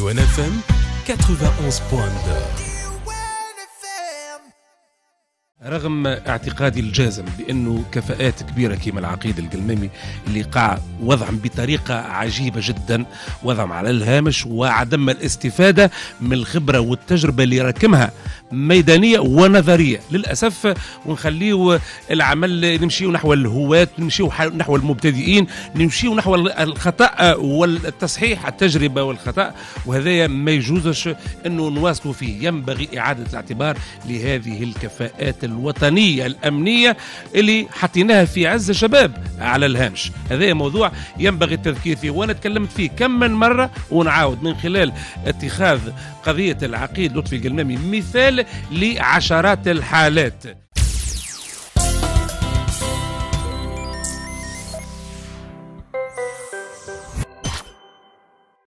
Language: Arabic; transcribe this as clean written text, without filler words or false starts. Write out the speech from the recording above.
Douane FM 91.2. رغم اعتقادي الجازم بأنه كفاءات كبيرة كما العقيد القلمامي اللي قاع وضعهم بطريقة عجيبة جدا، وضعهم على الهامش وعدم الاستفادة من الخبرة والتجربة اللي راكمها ميدانية ونظرية للأسف، ونخليه العمل نمشيو نحو الهواة، نمشيو نحو المبتدئين، نمشيو نحو الخطأ والتصحيح، التجربة والخطأ، وهذا ما يجوزش أنه نواصلوا فيه. ينبغي إعادة الاعتبار لهذه الكفاءات الوطنية الأمنية اللي حطيناها في عز الشباب على الهامش. هذا موضوع ينبغي التذكير فيه، وأنا تكلمت فيه كم من مرة ونعاود من خلال اتخاذ قضية العقيد لطفي القلمامي مثال لعشرات الحالات.